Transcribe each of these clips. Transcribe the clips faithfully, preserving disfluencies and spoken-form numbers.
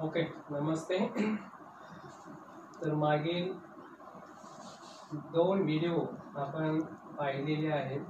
Okay, नमस्ते. तर मागील दोन व्हिडिओ आपण पाहिलेले आहेत.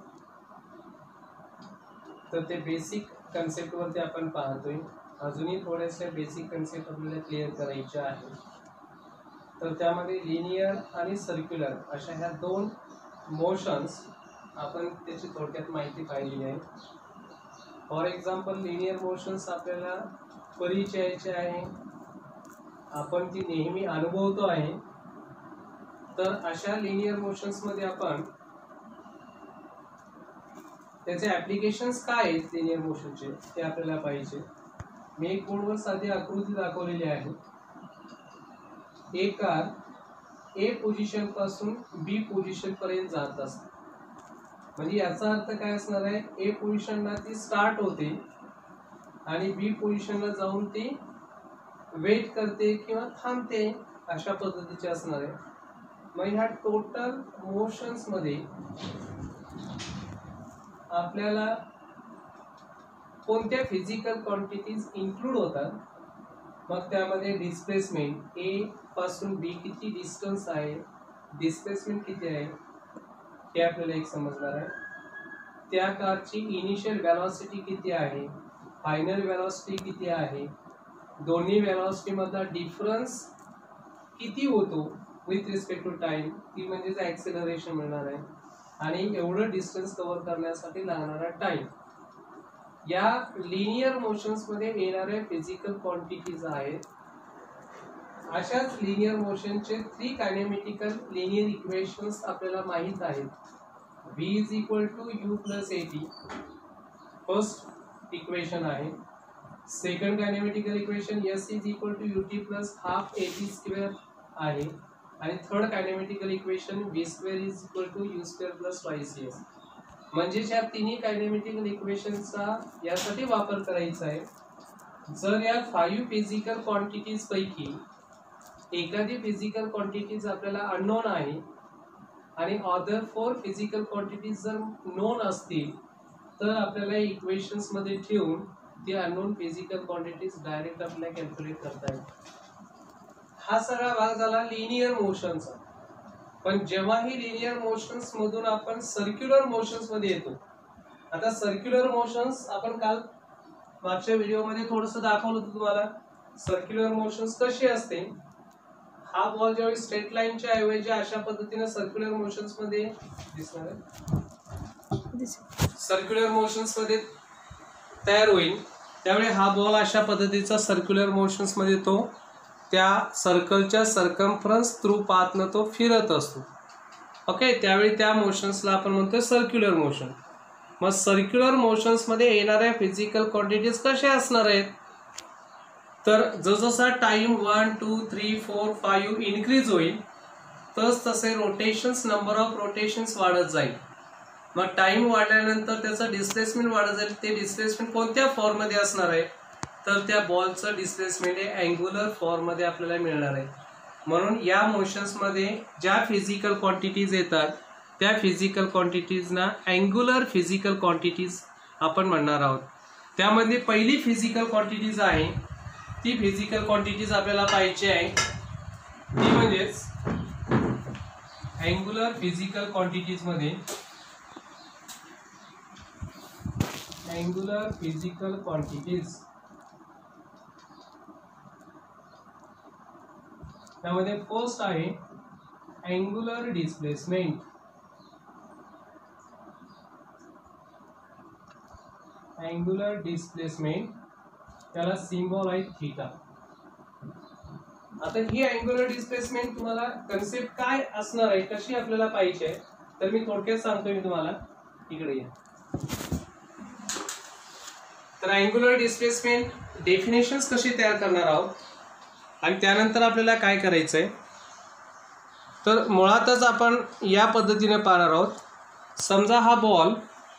तर ते बेसिक कन्सेप्टवरती आपण पाहतोय. अजूनही थोड्याशा बेसिक कन्सेप्ट आपल्याला क्लिअर करायच्या आहेत. तर त्यामध्ये लिनियर आणि सर्क्युलर अशा ह्या दोन मोशन्स आपण त्याची थोडक्यात माहिती पाहिलेली आहे. फॉर एक्झाम्पल, लिनियर मोशन्स आपल्याला परिचयाचे आहे, आपण ती नेहमी अनुभवतो आहे. तर अशा लिनियर मोशन्स मध्ये आपण त्याचे ऍप्लिकेशन्स काय आहेत लिनियर मोशनचे ते आपल्याला पाहिजे. मी एक बोर्डवर साधी आकृती दाखवलेली आहे. एक कार ए पोझिशन पासून बी पोझिशन पर्यंत जात असते. म्हणजे याचा अर्थ काय असणार आहे, ए पोझिशनला ती स्टार्ट होते आणि बी पोझिशनला जाऊन ती वेट करते किंवा थांबते, अशा पद्धतीचे असणार आहे. मग ह्या टोटल मोशन्स मध्ये आपल्याला कोणत्या फिजिकल क्वांटिटीज इन्क्लूड होतात. मग त्यामध्ये डिस्प्लेसमेंट, ए पासून बी किती डिस्टन्स आहे, डिस्प्लेसमेंट किती आहे हे आपल्याला एक समजणार आहे. त्या कारची इनिशियल वेलॉसिटी किती आहे, फायनल वेलॉसिटी किती आहे, दोन्ही वेलॉसिटी मधला डिफरन्स किती होतो विथ रिस्पेक्ट टू टाइम, ती म्हणजेच ॲक्सेलरेशन मिळणार आहे. आणि एवढं डिस्टन्स कव्हर करण्यासाठी लागणारा टाइम. या लिनियर मोशन्स मध्ये येणाऱ्या फिजिकल क्वांटिटीज आहेत. अशाच लिनियर मोशनचे थ्री कायनेमेटिकल लिनियर इक्वेशन्स आपल्याला माहित आहेत. v is equal to u plus a t first equation आहे. Second kinematical equation s is equal to u t plus half a t square आहे. आणि third kinematical equation v square is equal to u square plus Y C S. म्हणजे या तिन्ही कायनेमेटिकल इक्वेशनचा यासाठी वापर करायचा आहे. जर या फाईव्ह फिजिकल क्वांटिटीज पैकी एखादी फिजिकल क्वांटिटीज आपल्याला अननोन आहे आणि अदर फोर फिजिकल क्वांटिटीज जर नोन असतील तर आपल्याला इक्वेशन्स मध्ये ठेवून ती अननोन फिजिकल क्वांटिटीज डायरेक्ट आपल्याला कॅल्क्युलेट करता येईल. हा सगळा भाग झाला लिनियर मोशनचा. पण जेव्हा ही लिनियर मोशन्स मधून आपण सर्क्युलर मोशन्स मध्ये येतो. आता सर्क्युलर मोशन्स आपण काल मागच्या व्हिडिओमध्ये थोडस दाखवलं होतं तुम्हाला. सर्क्युलर मोशन्स कशी असते, हा बॉल ज्यावेळी स्ट्रेट लाईनच्या ऐवजी अशा पद्धतीने सर्क्युलर मोशन्स मध्ये दिसणार आहे, सर्क्युलर मोशन्स मध्ये तयार होईल, त्यावेळी हा बॉल अशा पद्धतीचा सर्क्युलर मोशन्स मध्ये तो त्या सर्कलच्या सर्कम्फरन्स थ्रू पाथनं तो फिरत असतो. ओके, त्यावेळी त्या मोशन्सला आपण म्हणतो सर्क्युलर मोशन. मग सर्क्युलर मोशन्स मध्ये येणाऱ्या फिजिकल क्वांटिटीज कशा असणार आहेत, तर जसजसा time one two three four five increase होईल तस तसे रोटेशन्स, नंबर ऑफ रोटेशन्स वाढत जाईल. मग टाइम वाढल्यानंतर त्याचं डिस्प्लेसमेंट वाढत जाईल. ते डिस्प्लेसमेंट कोणत्या फॉर्म मध्ये असणार आहे, तर त्या बॉलचं डिस्प्लेसमेंट हे अँग्युलर फॉर्म मध्ये आपल्याला मिळणार आहे. म्हणून या मोशन्स मध्ये ज्या फिजिकल क्वांटिटीज येतात त्या फिजिकल क्वांटिटीजना अँग्युलर फिजिकल क्वांटिटीज आपण म्हणणार आहोत. त्यामध्ये पहिली फिजिकल क्वांटिटीज आहे ती फिजिकल क्वांटिटीज आपल्याला पाहिजे आहे, ती म्हणजेच अँग्युलर फिजिकल क्वांटिटीज मध्ये अँग्युलर फिजिकल क्वांटिटीज त्यामध्ये फर्स्ट आहे अँग्युलर डिस्प्लेसमेंट. अँग्युलर डिस्प्लेसमेंट त्याला सिम्बॉल आहे थीटा. आता ही अँग्युलर डिस्प्लेसमेंट तुम्हाला कन्सेप्ट काय असणार आहे, कशी आपल्याला पाहिजे, तर मी थोडक्यात सांगतोय मी तुम्हाला. इकडे या. तर अँग्युलर डिस्प्लेसमेंट डेफिनेशन्स कशी तयार करणार आहोत आणि त्यानंतर आपल्याला काय करायचंय, तर मुळातच आपण या पद्धतीने पाहणार आहोत. समजा हा बॉल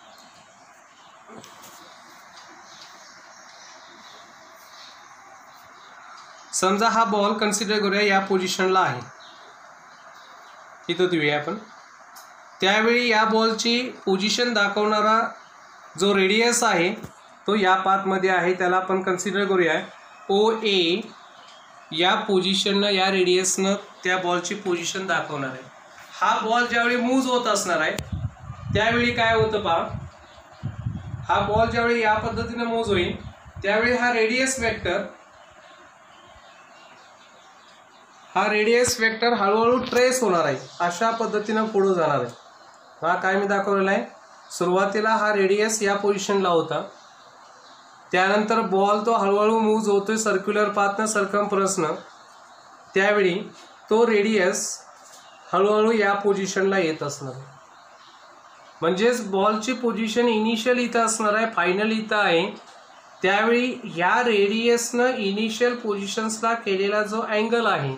समजा हा बॉल कन्सिडर करूया या पोझिशनला आहे, इथं देऊया आपण. त्यावेळी या बॉलची पोझिशन दाखवणारा जो रेडियस आहे तो या पाथमध्ये आहे, त्याला आपण कन्सिडर करूया ओ ए या पोझिशननं या रेडियसनं त्या बॉलची पोझिशन दाखवणार आहे. हा बॉल ज्यावेळी मूव्ह होत असणार आहे त्यावेळी काय होतं पहा, हा बॉल ज्यावेळी या पद्धतीने मूव्ह होईल त्यावेळी हा रेडियस वेक्टर हा रेडियस वेक्टर हळूहळू ट्रेस होणार आहे, अशा पद्धतीने पुढे जाणार आहे. हा काय मी दाखवलेला आहे, सुरुवातीला हा रेडियस या पोझिशनला होता, त्यानंतर बॉल तो हळूहळू मूव्ह होतोय सर्क्युलर पाथनं सर्कम्फरन्सनं, त्यावेळी तो रेडियस हळूहळू या पोझिशनला येत असणार आहे. म्हणजेच बॉलची पोझिशन इनिशियल इथं असणार आहे, फायनल इथं आहे. त्यावेळी ह्या रेडियसनं इनिशियल पोझिशन्सला केलेला जो अँगल आहे,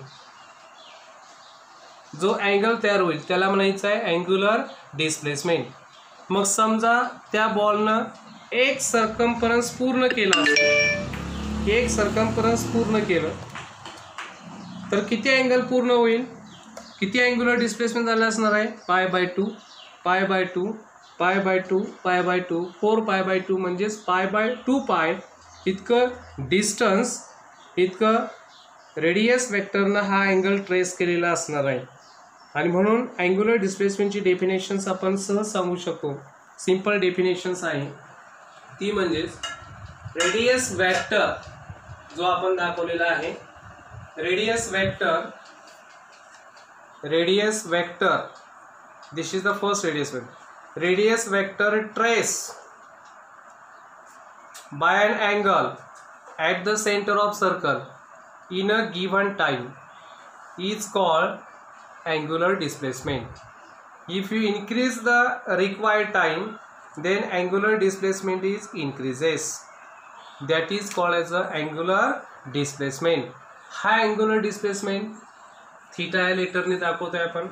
जो अँगल तयार होईल त्याला म्हणायचं आहे अँग्युलर डिस्प्लेसमेंट. मग समजा त्या बॉलनं एक सर्कम्फरन्स पूर्ण केला असेल, एक सर्कम्फरन्स पूर्ण केलं तर किती अँगल पूर्ण होईल, किती अँग्युलर डिस्प्लेसमेंट झालं असणार आहे, pi by two, pi by two, pi by two, pi by two, four pi by two, म्हणजेच पाय बाय टू पाय इतकं डिस्टन्स, इतकं रेडियस वेक्टरनं हा अँगल ट्रेस केलेला असणार आहे. आणि म्हणून अँग्युलर डिस्प्लेसमेंटची डेफिनेशन्स आपण सहज सांगू शकतो. सिंपल डेफिनेशन्स आहे ती म्हणजेच रेडियस वेक्टर जो आपण दाखवलेला आहे, radius vector, radius vector this is the first radius vector, radius vector trace by an angle at the center of circle in a given time is called angular displacement. If you increase the required time, then angular displacement is increases. That is called as a angular displacement. हा angular displacement theta letter ने दाखवतोय आपण,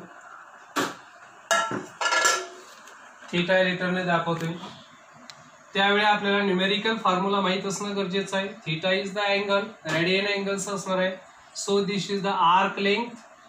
theta letter ने दाखवतोय. त्यावेळी आपल्याला numerical formula माहित असणं गरजेचं आहे. Theta is the angle, radian angles असणार आहे. So this is the arc length,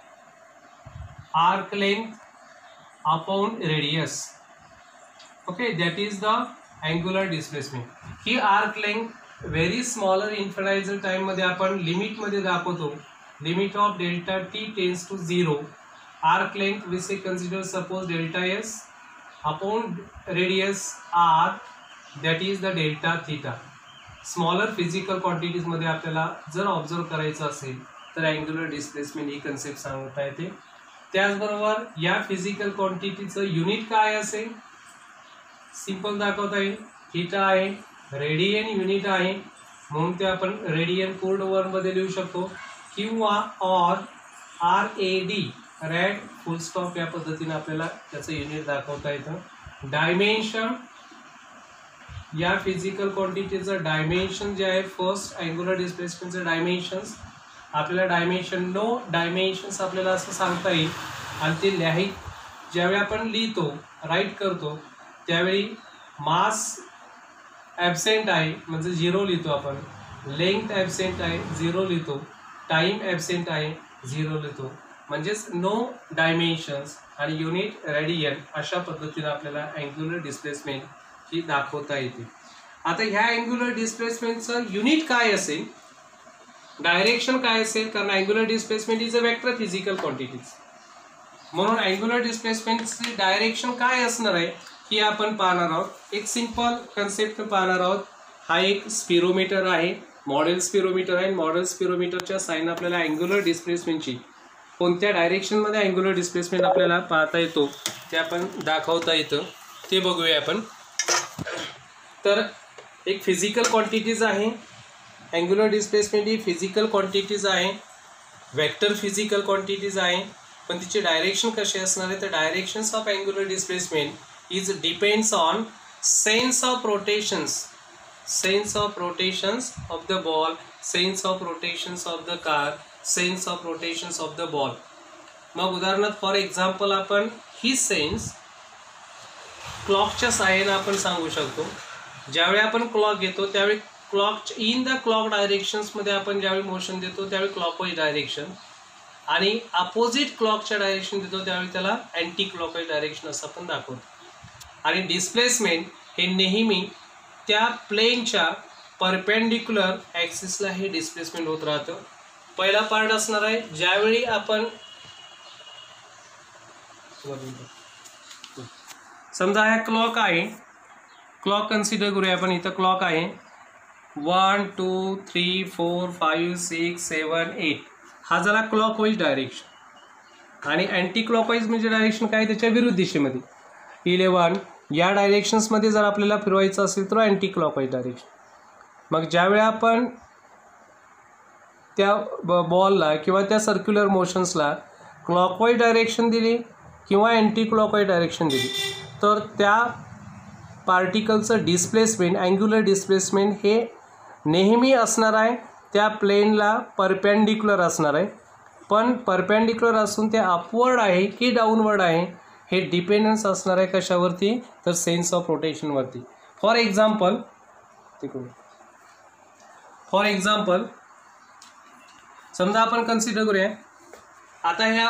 arc length upon radius. Okay, that is the angular displacement. ही arc length very smaller infinitesimal time मध्ये आपण लिमिट मध्ये दाखवतो. Limit of delta t tends to zero. Arc length we say consider suppose delta s upon radius r, that is the delta theta. Smaller physical quantities मध्ये आपल्याला जर observe करायचं असेल तर अँग्युलर डिस्प्लेसमेंट ही कन्सेप्ट सांगता येते. त्याचबरोबर या फिजिकल क्वांटिटीचं युनिट काय असेल, सिंपल दाखवता येईल. थीटा आहे, रेडियन युनिट आहे, म्हणून ते आपण रेडियन कोड वन मध्ये लिहू शकतो, किंवा or R A D, rad full stop, या पद्धतीने आपल्याला त्याचं युनिट दाखवता येतं. डायमेन्शन, या फिजिकल क्वांटिटीचं डायमेन्शन जे आहे, फर्स्ट अँग्युलर डिस्प्लेसमेंटचं डायमेन्शन्स, आपल्याला डायमेन्शन नो डायमेन्शन्स आपल्याला असं सांगता येईल. आणि ते लिहाय ज्यावेळी आपण लिहितो, राईट करतो, त्यावेळी मास ॲबसेंट आहे म्हणजे झिरो लिहितो आपण, लेंथ ॲबसेंट आहे झिरो लिहितो, टाईम ॲबसेंट आहे झिरो लिहितो. म्हणजेच नो डायमेन्शन्स आणि युनिट रेडियन, अशा पद्धतीने आपल्याला अँग्युलर डिस्प्लेसमेंट ही दाखवता येते. आता ह्या अँग्युलर डिस्प्लेसमेंटचं युनिट काय असेल, डायरेक्शन काय असेल, कारण angular displacement is a vector physical quantities. म्हणून अँग्युलर डिस्प्लेसमेंटचे डायरेक्शन काय असणार आहे ही आपण पाहणार आहोत. एक सिंपल कन्सेप्ट पाहणार आहोत. हा एक स्पिरोमीटर आहे, मॉडेल स्पिरोमीटर आहे. मॉडेल स्पिरोमीटरच्या साइन आपल्याला अँग्युलर डिस्प्लेसमेंटची कोणत्या डायरेक्शनमध्ये अँग्युलर डिस्प्लेसमेंट आपल्याला पाहता येतो ते आपण दाखवता येतं, ते बघूया आपण. तर एक फिजिकल क्वांटिटीज आहे, अँग्युलर डिस्प्लेसमेंट ही फिजिकल क्वांटिटीज आहे, वेक्टर फिजिकल क्वांटिटीज आहे. पण तिचे डायरेक्शन कसे असणार आहे, तर directions of angular displacement is depends on sense of rotations, sense of rotations of the ball, sense of rotations of the car, sense of rotations of the ball. मग उदाहरणार्थ for example आपण ही sense क्लॉकच्या सहाय्याने आपण सांगू शकतो. ज्यावेळी आपण क्लॉक घेतो त्यावेळी क्लॉक इन द क्लॉक डायरेक्शन्समध्ये आपण ज्यावेळी मोशन देतो त्यावेळी क्लॉकवाईज डायरेक्शन, आणि अपोजिट क्लॉकच्या डायरेक्शन देतो त्यावेळी त्याला अँटी क्लॉकवाईज डायरेक्शन असं आपण दाखवतो. आणि डिस्प्लेसमेंट हे नेहमी त्या प्लेनच्या परपेंडिक्युलर ॲक्सिसला हे डिस्प्लेसमेंट होत राहतं. पहिला पार्ट असणार आहे ज्यावेळी आपण समजा हा क्लॉक आहे, क्लॉक कन्सिडर करूया आपण. इथं क्लॉक आहे one two three four five six seven eight. हा झाला क्लॉक वाईज डायरेक्शन. आणि अँटी क्लॉकवाईज म्हणजे डायरेक्शन काय, त्याच्या विरुद्ध दिशेमध्ये. इलेवन या डायरेक्शन्समध्ये जर आपल्याला फिरवायचं असेल तर अँटी क्लॉकवाईज डायरेक्शन. मग ज्यावेळी आपण त्या बॉलला किंवा त्या सर्क्युलर मोशन्सला क्लॉकवाईज डायरेक्शन दिली किंवा अँटी क्लॉकवाईज डायरेक्शन दिली तर त्या पार्टिकलचं डिस्प्लेसमेंट, अँग्युलर डिस्प्लेसमेंट हे नेहमी असणार आहे त्या प्लेनला परपेंडिक्युलर असणार आहे. पण परपेंडिक्युलर असून ते अपवर्ड आहे की डाऊनवर्ड आहे हे डिपेंडन्स असणार आहे कशावरती, तर सेन्स ऑफ रोटेशनवरती. फॉर एक्झाम्पल फॉर एक्झाम्पल समजा आपण कन्सिडर करूया, आता ह्या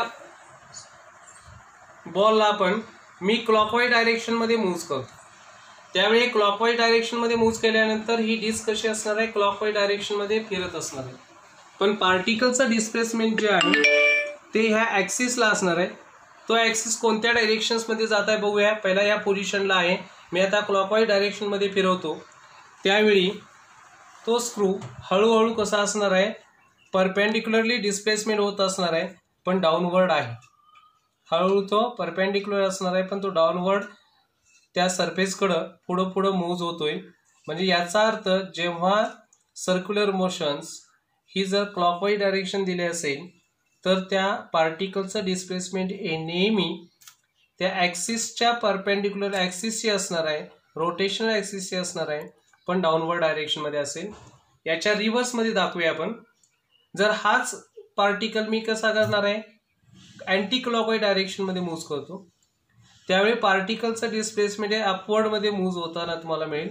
बॉलला आपण मी क्लॉकवाईज डायरेक्शनमध्ये मूव्ह करतो. त्यावेळी क्लॉकवाईज डायरेक्शनमध्ये मूव्ह केल्यानंतर ही डिस्क कशी असणार आहे, क्लॉकवाईज डायरेक्शनमध्ये फिरत असणार आहे. पण पार्टिकलचं डिस्प्लेसमेंट जे आहे ते ह्या ॲक्सिसला असणार आहे. तो ॲक्सिस कोणत्या डायरेक्शन्समध्ये जात आहे बघूया. पहिला या पोझिशनला आहे, मी आता क्लॉकवाईज डायरेक्शनमध्ये फिरवतो. त्यावेळी तो स्क्रू हळूहळू कसा असणार आहे, परपेंडिक्युलरली डिस्प्लेसमेंट होत असणार आहे पण डाऊनवर्ड आहे. हळूहळू तो परपेंडिक्युलर असणार आहे पण तो डाऊनवर्ड त्या सरफेसकडं पुढं पुढं मूव्ह होतोय. म्हणजे याचा अर्थ जेव्हा सर्क्युलर मोशन्स ही जर क्लॉकवाईज डायरेक्शन दिले असेल तर त्या पार्टिकलचं डिस्प्लेसमेंट हे नेहमी त्या ॲक्सिसच्या परपेंडिक्युलर ॲक्सिसशी असणार आहे, रोटेशनल ॲक्सिसशी असणार आहे पण डाऊनवर्ड डायरेक्शनमध्ये असेल. याच्या रिव्हर्समध्ये दाखवूया आपण. जर हाच पार्टिकल मी कसा करणार आहे, अँटी क्लॉकवाईज डायरेक्शनमध्ये मूव्ह करतो, त्यावेळी पार्टिकलचं डिस्प्लेसमेंट हे अपवर्डमध्ये मूव्ह होताना तुम्हाला मिळेल.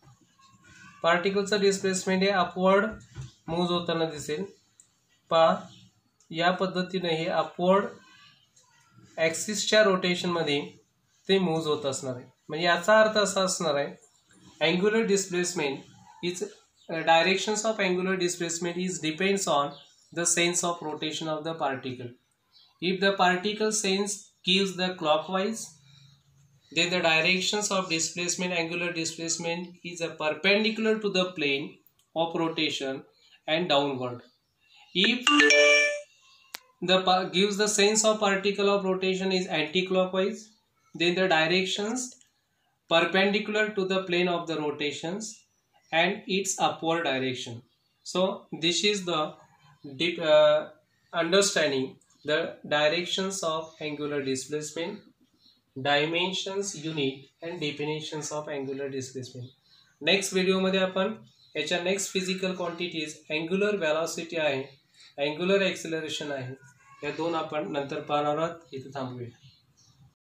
पार्टिकलचं डिस्प्लेसमेंट हे अपवर्ड मूव्ह होताना दिसेल. पहा या पद्धतीने हे अपवर्ड ॲक्सिसच्या रोटेशनमध्ये ते मूव्ह होत असणार आहे. म्हणजे याचा अर्थ असा असणार आहे, angular displacement is directions of angular displacement is depends on the sense of rotation of the particle. If the particle sense gives the clockwise, then the directions of displacement, angular displacement is a perpendicular to the plane of rotation and downward. If the gives the sense of particle of rotation is anti-clockwise, then the directions perpendicular to the plane of the rotations and its upward direction. So this is the deep uh, understanding the directions of angular displacement, dimensions, unit and definitions of angular displacement. Next video मध्ये आपण याच्या next physical quantities angular velocity आहे, angular acceleration आहे, या दोन आपण नंतर पाहणार आहोत. इथे थांबूया.